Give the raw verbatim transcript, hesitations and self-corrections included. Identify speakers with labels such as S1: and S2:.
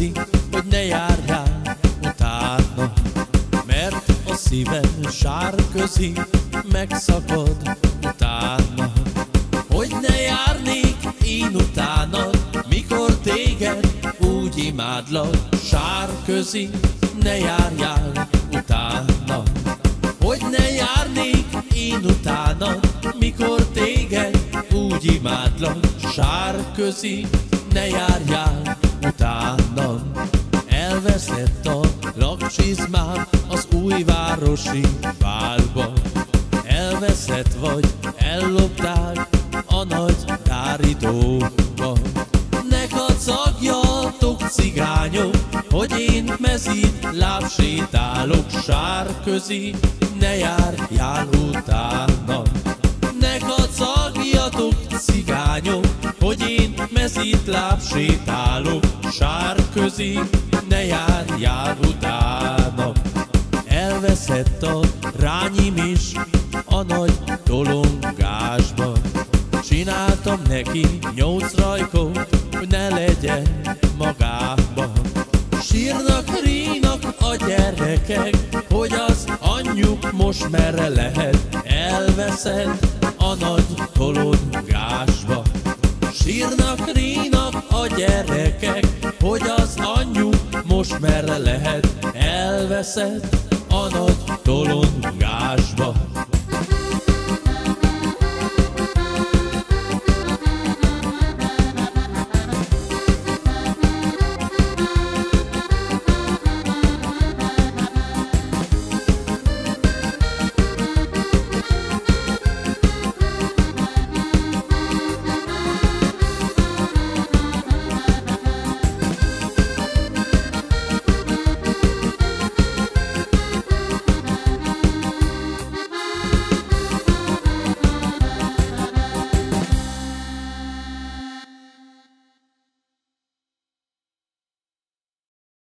S1: közi, hogy ne járjál utána, mert a szívem sárközi megszakad utána. Hogy ne járnék én utánad, mikor téged úgy imádlak, sárközi, ne járjál utána. Hogy ne járnék én utánad, mikor téged úgy imádlak, sárközi, ne járjál utánam. Elveszett a lakcsizmám az újvárosi bálba, elveszett vagy ellopták a nagy tárítóba. Ne kacagjatok, cigányok, hogy én mezít lábsétálok, sárközi, ne járjál utánam. Ne kacagjatok, cigányok, hogy én mezít lábsétálok, sárközi, ne járjál utánam. Elveszett a rányim is a nagy tolongásba, csináltam neki nyolc rajkot, hogy ne legyen magába. Sírnak, rínak a gyerekek, hogy az anyjuk most merre lehet, elveszett a nagy tolongásba. Sírnak, rínak a gyerekek, hogy az anyjuk most merre lehet, elveszett a nagy tolongásba.